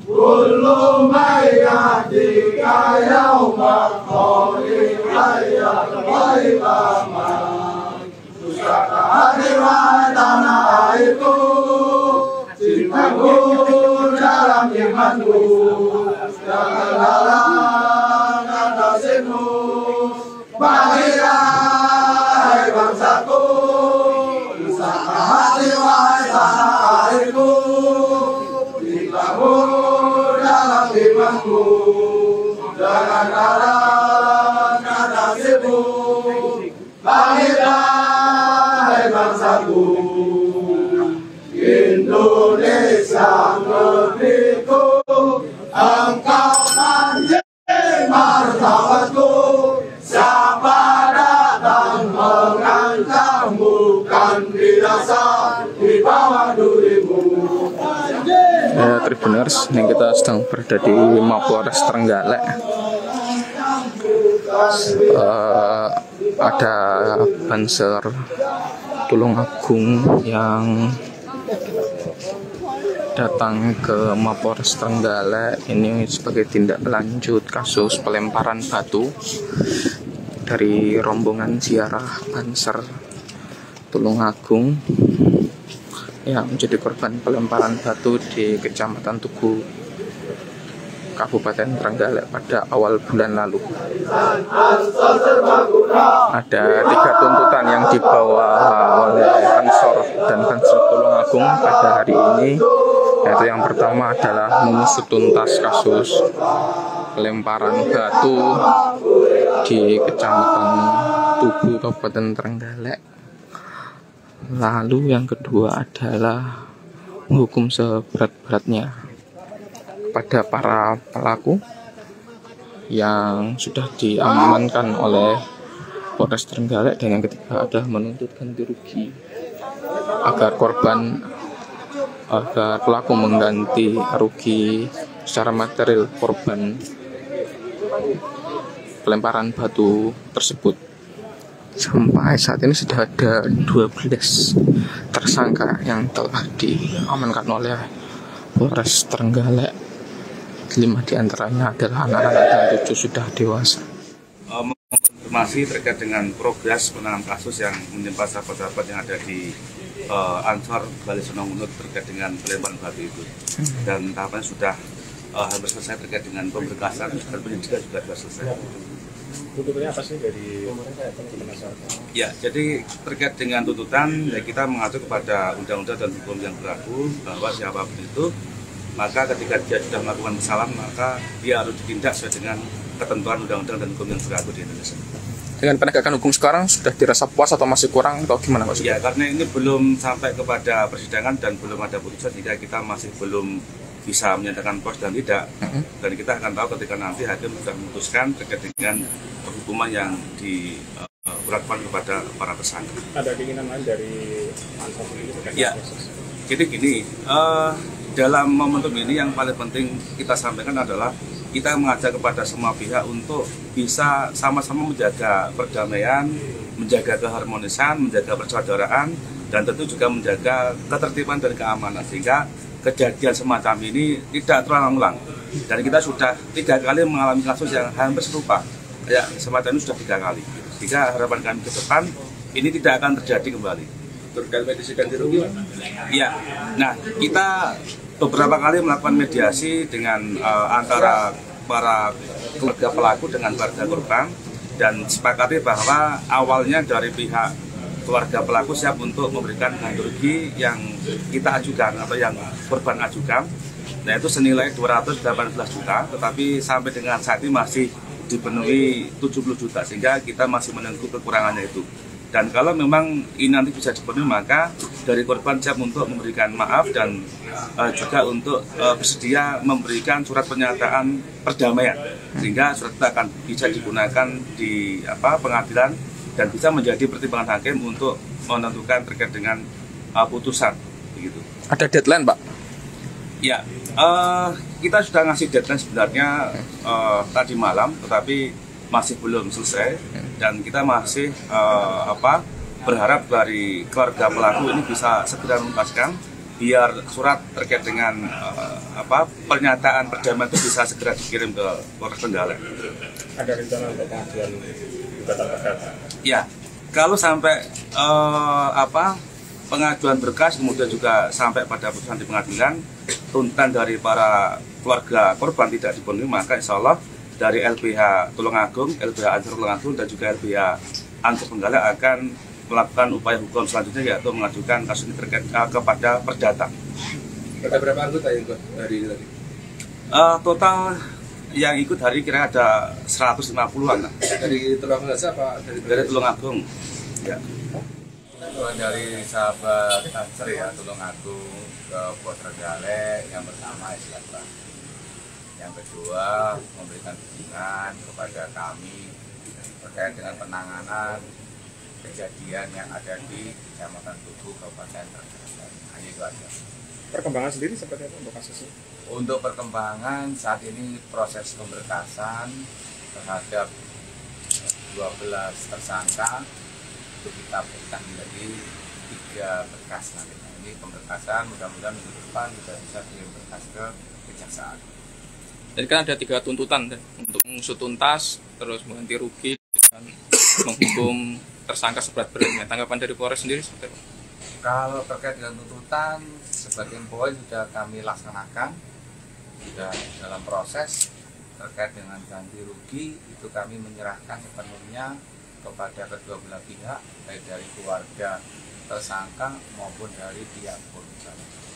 كل من يهديك يوم القول حي الغيب Hari tanah airku, cintaku dalam imanku, jangan halang nasibmu, bahagia bangsaku, usaha hati wahai tanah airku, cintaku dalam imanku, jangan halang nasibmu, bahagia bangsaku. Indonesia negeriku, engkau anjing martabatku. Siapa datang mengancammu, kan dirasa di bawah durimu. Tribuners, ini kita sedang berada di Mapolres Trenggalek. Ada Banser Tulungagung yang datang ke Mapolres Trenggalek ini sebagai tindak lanjut kasus pelemparan batu dari rombongan ziarah Banser Tulungagung yang menjadi korban pelemparan batu di Kecamatan Tugu, Kabupaten Trenggalek pada awal bulan lalu. Ada 3 tuntutan yang dibawa oleh Ansor dan Banser Tulungagung pada hari ini, yaitu yang pertama adalah mengusut tuntas kasus pelemparan batu di Kecamatan Tugu, Kabupaten Trenggalek. Lalu yang kedua adalah menghukum seberat-beratnya pada para pelaku yang sudah diamankan oleh Polres Trenggalek, dan yang ketiga adalah menuntut ganti rugi agar pelaku mengganti rugi secara material korban pelemparan batu tersebut. Sampai saat ini sudah ada 12 tersangka yang telah diamankan oleh Polres Trenggalek. 5 diantaranya adalah anak-anak dan 7 sudah dewasa. Konfirmasi terkait dengan progres penanganan kasus yang menimpa sahabat-sahabat yang ada di Ansor Bali Sonongunut terkait dengan pelemparan batu itu. Dan tahapannya sudah hampir selesai terkait dengan pemberkasan dan penyidikan juga sudah selesai. Tuntutannya apa sih dari penasehat? Ya, jadi terkait dengan tuntutan ya kita mengacu kepada undang-undang dan hukum yang berlaku bahwa siapapun itu, maka ketika dia sudah melakukan kesalahan maka dia harus ditindak sesuai dengan ketentuan undang-undang dan hukum yang berlaku di Indonesia. Dengan penegakan hukum sekarang sudah dirasa puas atau masih kurang atau gimana Pak? Ya, karena ini belum sampai kepada persidangan dan belum ada putusan, sehingga kita masih belum bisa menyatakan puas dan tidak. Dan kita akan tahu ketika nanti hakim sudah memutuskan terkait dengan hukuman yang diberlakukan kepada para tersangka. Ada keinginan lain dari Ansor ini terkait ya, proses? Jadi gini, dalam momentum ini yang paling penting kita sampaikan adalah kita mengajak kepada semua pihak untuk bisa sama-sama menjaga perdamaian, menjaga keharmonisan, menjaga persaudaraan, dan tentu juga menjaga ketertiban dan keamanan, sehingga kejadian semacam ini tidak terulang-ulang. Dan kita sudah 3 kali mengalami kasus yang hampir serupa, ya semacam ini sudah 3 kali. Sehingga harapan kami ke depan ini tidak akan terjadi kembali. Terkait mediasi ganti rugi? Ya, nah kita beberapa kali melakukan mediasi dengan antara para keluarga pelaku dengan keluarga korban, dan sepakati bahwa awalnya dari pihak keluarga pelaku siap untuk memberikan ganti rugi yang kita ajukan atau yang korban ajukan, nah itu senilai 218 juta, tetapi sampai dengan saat ini masih dipenuhi 70 juta, sehingga kita masih menunggu kekurangannya itu. Dan kalau memang ini nanti bisa dipenuhi, maka dari korban siap untuk memberikan maaf dan juga untuk bersedia memberikan surat pernyataan perdamaian, sehingga surat itu akan bisa digunakan di pengadilan dan bisa menjadi pertimbangan hakim untuk menentukan terkait dengan putusan. Begitu. Ada deadline, Pak? Ya, kita sudah ngasih deadline sebenarnya tadi malam, tetapi masih belum selesai, dan kita masih berharap dari keluarga pelaku ini bisa segera menuntaskan biar surat terkait dengan pernyataan perdamaian itu bisa segera dikirim ke Polres Trenggalek. Ada rencana untuk pengajuan gugatan perdata? Ya, kalau sampai pengajuan berkas kemudian juga sampai pada putusan di pengadilan, tuntutan dari para keluarga korban tidak dipenuhi, maka insya Allah dari LBH Tulungagung, LBH Ansor Tulungagung dan juga LBH Ansor Trenggalek akan melakukan upaya hukum selanjutnya, yaitu mengajukan kasus ini terkait kepada perdata. Ada berapa anggota yang ikut hari ini tadi? Total yang ikut hari kira ada 150-an. Dari Tulungagung saja apa Dari Tulungagung. Ya. Dari sahabat Ansor ya, Tulungagung ke Polres Trenggalek, yang pertama silaturahmi. Yang kedua, memberikan dukungan kepada kami terkait dengan penanganan kejadian yang ada di Kecamatan Tugu, Kabupaten Trenggalek. Hanya itu aja. Perkembangan sendiri seperti apa untuk kasus ini? Untuk perkembangan saat ini proses pemberkasan terhadap 12 tersangka itu kita berikan menjadi 3 berkas nanti. Ini pemberkasan, mudah-mudahan minggu depan kita bisa kirim berkas ke kejaksaan. Jadi kan ada 3 tuntutan untuk mengusut tuntas, terus mengganti rugi, dan menghukum tersangka seberat-beratnya. Tanggapan dari Polres sendiri seperti apa? Kalau terkait dengan tuntutan, sebagian poin sudah kami laksanakan, sudah dalam proses. Terkait dengan ganti rugi, itu kami menyerahkan sepenuhnya kepada kedua belah pihak, baik dari keluarga tersangka maupun dari pihak polisi.